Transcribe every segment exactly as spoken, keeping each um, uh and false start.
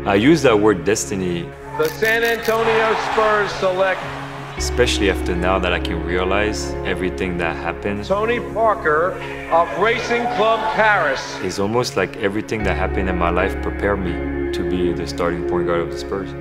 I use that word destiny. The San Antonio Spurs select, especially after now that I can realize everything that happened. Tony Parker of Racing Club Paris. It's almost like everything that happened in my life prepared me to be the starting point guard of the Spurs.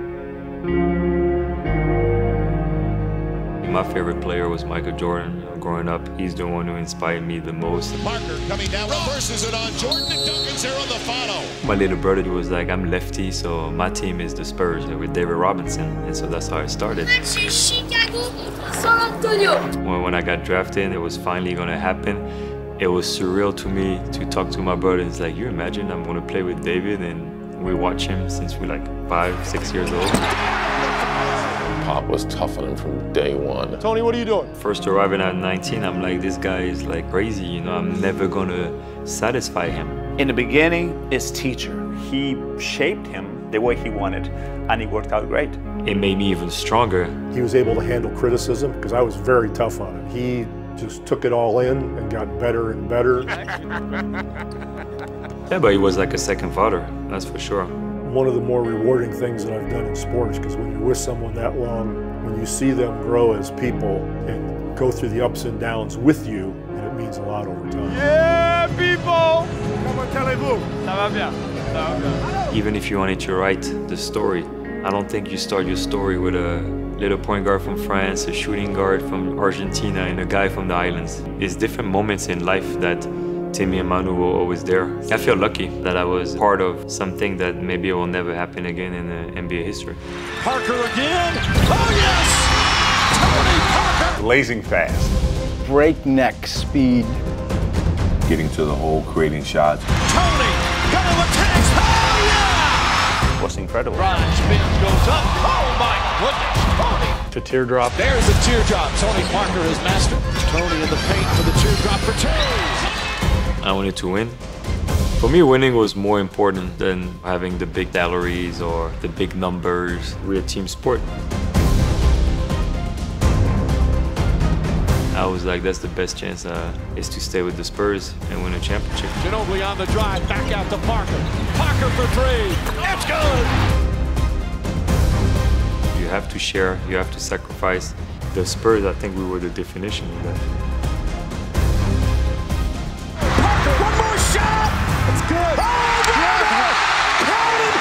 My favorite player was Michael Jordan. You know, growing up, he's the one who inspired me the most. Parker coming down, reverses it on Jordan, and Duncan's there on the follow. My little brother was like, I'm lefty, so my team is the Spurs with David Robinson, and so that's how I started. Chicago, San Antonio. When, when I got drafted, it was finally gonna happen. It was surreal to me to talk to my brother. It's like, you imagine I'm gonna play with David, and we watch him since we're like five, six years old. Pop was tough on him from day one. Tony, what are you doing? First arriving at nineteen, I'm like, this guy is like crazy, you know, I'm never gonna satisfy him. In the beginning, his teacher, he shaped him the way he wanted, and it worked out great. It made me even stronger. He was able to handle criticism because I was very tough on him. He just took it all in and got better and better. Yeah, but he was like a second father, that's for sure. One of the more rewarding things that I've done in sports, because when you're with someone that long, when you see them grow as people and go through the ups and downs with you, and it means a lot over time. Yeah, people! Comment allez-vous? Ça va bien. Ça va bien. Even if you wanted to write the story, I don't think you start your story with a little point guard from France, a shooting guard from Argentina, and a guy from the islands. It's different moments in life that Timmy and Manu were always there. I feel lucky that I was part of something that maybe will never happen again in the N B A history. Parker again. Oh, yes! Tony Parker! Blazing fast. Breakneck speed. Getting to the hole, creating shots. Tony! Got him a tax! Oh, yeah! It was incredible. Ryan spin goes up. Oh, my goodness! Tony! To teardrop. There's the teardrop. Tony Parker is master. Tony in the paint for the teardrop for two. I wanted to win. For me, winning was more important than having the big salaries or the big numbers. We're a team sport. I was like, that's the best chance uh, is to stay with the Spurs and win a championship. Ginobili on the drive, back out to Parker. Parker for three. It's good! You have to share, you have to sacrifice. The Spurs, I think we were the definition of that. One more shot! It's good! Oh, yeah! Counted!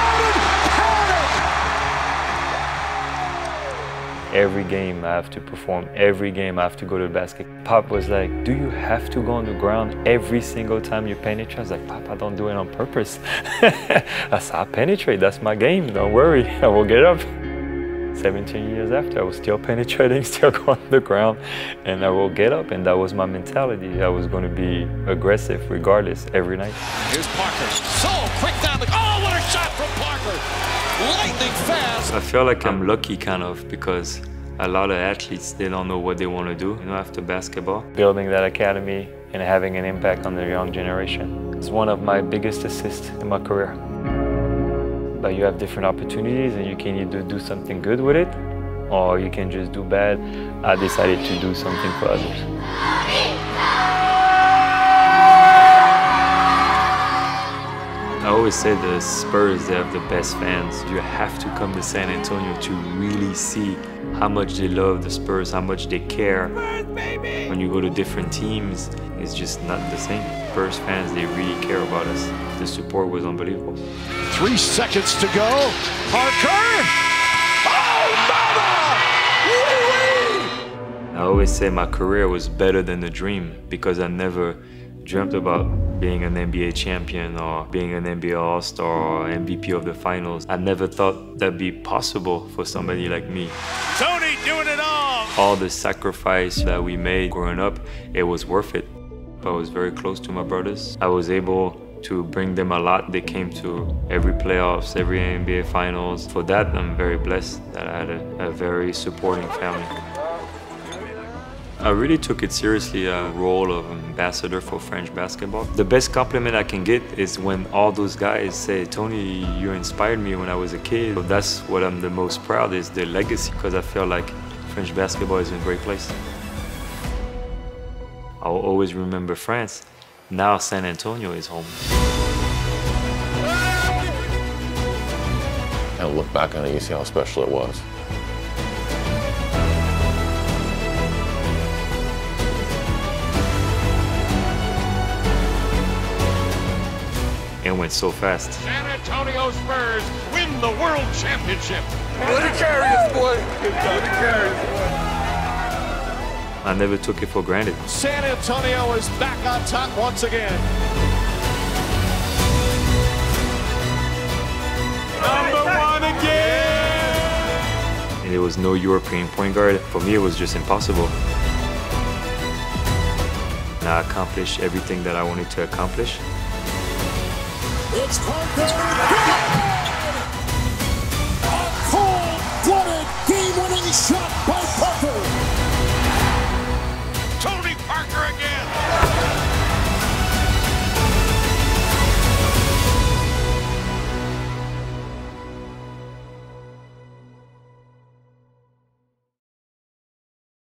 Counted! Counted! Every game I have to perform, every game I have to go to the basket. Pop was like, do you have to go on the ground every single time you penetrate? I was like, Pop, I don't do it on purpose. I said, I penetrate, that's my game, don't worry, I will get up. seventeen years after, I was still penetrating, still going on the ground, and I will get up, and that was my mentality. I was going to be aggressive regardless every night. Here's Parker. So quick down the... Oh, what a shot from Parker! Lightning fast! I feel like I'm lucky kind of because a lot of athletes, they don't know what they want to do, you know, after basketball. Building that academy and having an impact on the young generation is one of my biggest assists in my career. But you have different opportunities and you can either do something good with it or you can just do bad. I decided to do something for others. I always say the Spurs, they have the best fans. You have to come to San Antonio to really see how much they love the Spurs, how much they care. When you go to different teams, it's just not the same. Spurs fans, they really care about us. The support was unbelievable. Three seconds to go. Parker! Oh, mama! I always say my career was better than the dream because I never dreamt about being an N B A champion or being an N B A All-Star or M V P of the finals. I never thought that'd be possible for somebody like me. Tony doing it all! All the sacrifice that we made growing up, it was worth it. I was very close to my brothers. I was able to bring them a lot. They came to every playoffs, every N B A finals. For that, I'm very blessed that I had a, a very supporting family. I really took it seriously, a role of ambassador for French basketball. The best compliment I can get is when all those guys say, Tony, you inspired me when I was a kid. That's what I'm the most proud is the legacy, because I feel like French basketball is in a great place. I'll always remember France. Now San Antonio is home. kind of look back on it, you see how special it was. It went so fast. San Antonio Spurs win the World Championship. Let it carry us, boy. Let it carry us, boy. I never took it for granted. San Antonio is back on top once again. Number one again! And there was no European point guard. For me, it was just impossible. And I accomplished everything that I wanted to accomplish. It's Parker. A cold-blooded game-winning shot